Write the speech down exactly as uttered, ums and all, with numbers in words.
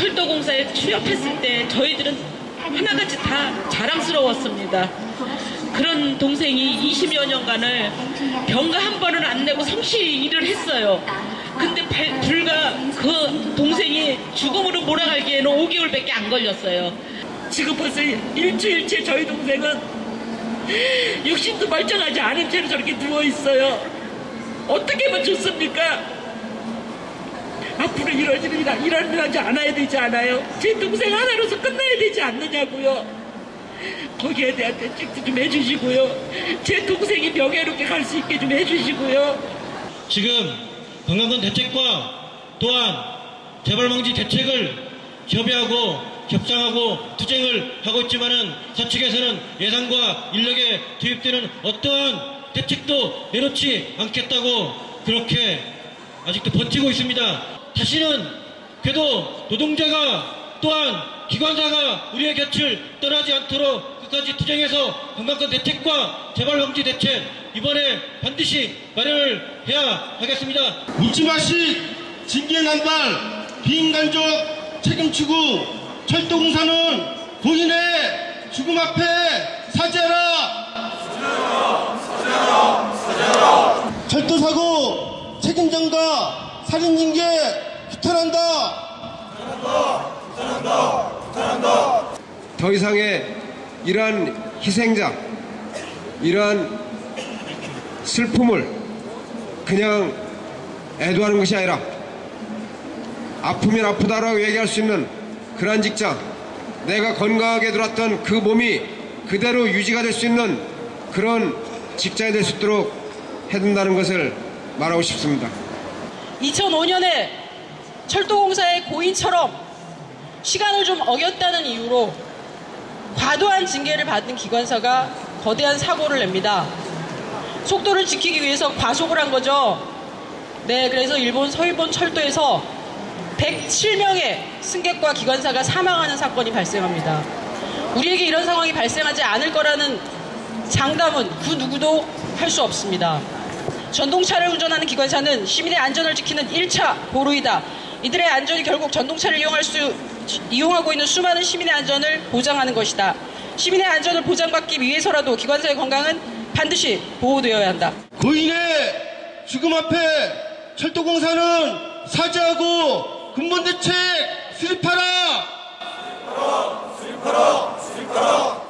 철도공사에 취업했을 때 저희들은 하나같이 다 자랑스러웠습니다. 그런 동생이 이십여 년간을 병가 한 번은 안 내고 성실히 일을 했어요. 근데 발, 불과 그 동생이 죽음으로 몰아가기에는 오 개월밖에 안 걸렸어요. 지금 벌써 일주일째 저희 동생은 육신도 멀쩡하지 않은 채로 저렇게 누워있어요. 어떻게 하면 좋습니까? 앞으로 이런 일을 일어나지 않아야 되지 않아요? 제 동생 하나로서 끝나야 되지 않느냐고요. 거기에 대한 대책도 좀 해주시고요. 제 동생이 명예롭게 갈 수 있게 좀 해주시고요. 지금 건강권 대책과 또한 재발방지 대책을 협의하고 협상하고 투쟁을 하고 있지만은 사측에서는 예산과 인력에 투입되는 어떠한 대책도 내놓지 않겠다고 그렇게 아직도 버티고 있습니다. 다시는 그래도 노동자가 또한 기관사가 우리의 곁을 떠나지 않도록 끝까지 투쟁해서 건강권 대책과 재발방지 대책 이번에 반드시 마련을 해야 하겠습니다. 묻지마식 징계난발 비인간적 책임지고 철도공사는 고인의 죽음 앞에 사죄하라. 사죄하라. 사죄하라. 사죄하라. 철도사고 책임전가 살인징계 규탄한다. 규탄한다. 규탄한다. 규탄한다. 더 이상의 이러한 희생자, 이러한 슬픔을 그냥 애도하는 것이 아니라 아프면 아프다라고 얘기할 수 있는 그러한 직장, 내가 건강하게 들어왔던 그 몸이 그대로 유지가 될 수 있는 그런 직장이 될 수 있도록 해둔다는 것을 말하고 싶습니다. 이천오 년에 철도공사의 고인처럼 시간을 좀 어겼다는 이유로 과도한 징계를 받은 기관사가 거대한 사고를 냅니다. 속도를 지키기 위해서 과속을 한 거죠. 네, 그래서 일본 서일본 철도에서 백칠 명의 승객과 기관사가 사망하는 사건이 발생합니다. 우리에게 이런 상황이 발생하지 않을 거라는 장담은 그 누구도 할 수 없습니다. 전동차를 운전하는 기관사는 시민의 안전을 지키는 일 차 보루이다. 이들의 안전이 결국 전동차를 이용할 수, 이용하고 있는 수많은 시민의 안전을 보장하는 것이다. 시민의 안전을 보장받기 위해서라도 기관사의 건강은 반드시 보호되어야 한다. 고인의 죽음 앞에 철도공사는 사죄하고 근본대책 수립하라. 수립하라. 수립하라. 수립하라.